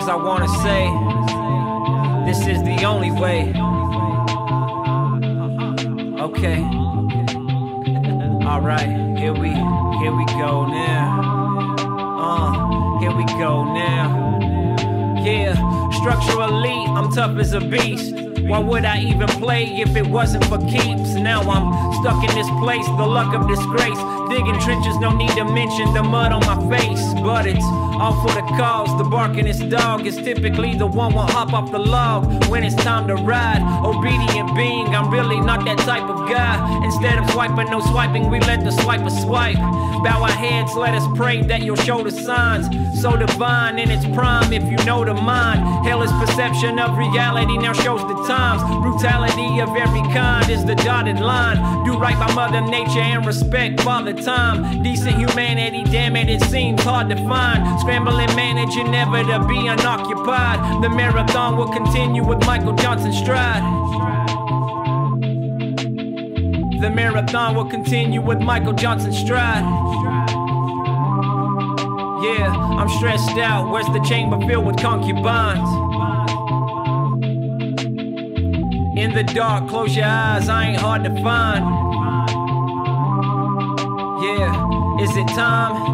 words I wanna say. This is the only way. Okay. Alright, here we go now. Here we go now. Yeah, structurally, I'm tough as a beast. Why would I even play if it wasn't for keeps? Now I'm stuck in this place, the luck of disgrace. Digging trenches, no need to mention the mud on my face. But it's all for the cause. The barkingest dog is typically the one won't hop off the log when it's time to ride. Obedient being, I'm really not that type of guy. Instead of swiping, no swiping, we let the swiper swipe. Bow our heads, let us pray that you'll show the signs. So divine in its prime, if you know the mind. Hell is perception of reality, now shows the times. Brutality of every kind is the dotted line. Do right by Mother Nature and respect Father Time. Decent humanity, damn it, it seems hard to find. Scramble and manage, and never to be unoccupied. The marathon will continue with Michael Johnson's stride. The marathon will continue with Michael Johnson's stride. Yeah, I'm stressed out. Where's the chamber filled with concubines? In the dark, close your eyes, I ain't hard to find. Yeah, is it time?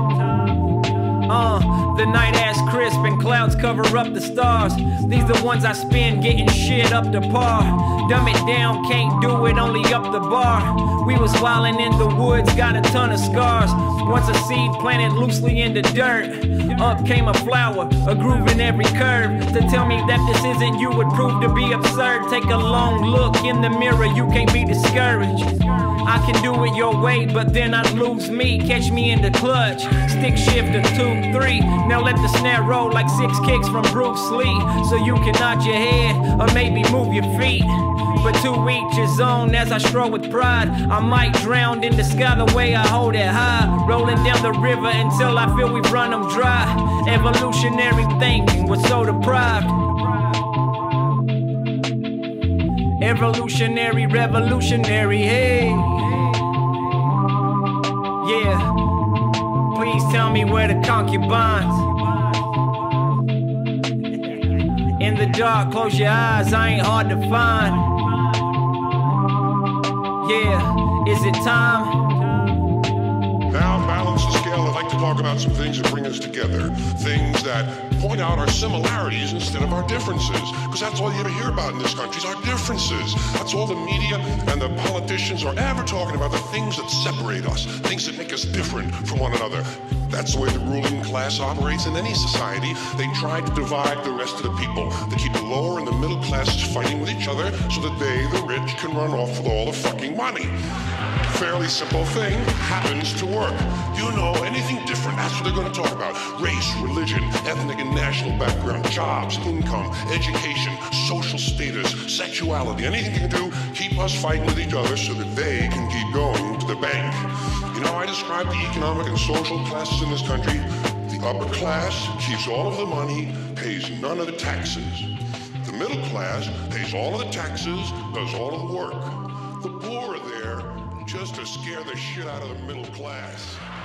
The night ass crisp and clouds cover up the stars. These the ones I spend getting shit up to par. Dumb it down, can't do it, only up the bar. We was wildin' in the woods, got a ton of scars. Once a seed planted loosely in the dirt, up came a flower, a groove in every curve. To tell me that this isn't you would prove to be absurd. Take a long look in the mirror, you can't be discouraged. I can do it your way, but then I'd lose me. Catch me in the clutch, stick shift of 2, 3. Now let the snare roll like 6 kicks from Bruce Lee. So you can nod your head, or maybe move your feet. But to each his own as I stroll with pride. I might drown in the sky the way I hold it high. Rolling down the river until I feel we've run them dry. Evolutionary thinking, we're so deprived. Evolutionary, revolutionary, hey. Yeah, please tell me where the concubines. In the dark, close your eyes, I ain't hard to find. Yeah, is it time? Now, balance the scale, I'd like to talk about some things that bring us together. Things that point out our similarities instead of our differences. Because that's all you ever hear about in this country is our differences. That's all the media and the politicians are ever talking about, the things that separate us, things that make us different from one another. That's the way the ruling class operates in any society. They try to divide the rest of the people. They keep the lower and the middle classes fighting with each other so that they, the rich, can run off with all the fucking money. Fairly simple thing, happens to work. You know, anything different, that's what they're going to talk about. Race, religion, ethnic and national background, jobs, income, education, social status, sexuality, anything you can do, keep us fighting with each other so that they can keep going to the bank. You know, I describe the economic and social classes in this country. The upper class keeps all of the money, pays none of the taxes. The middle class pays all of the taxes, does all of the work. The poor are there just to scare the shit out of the middle class.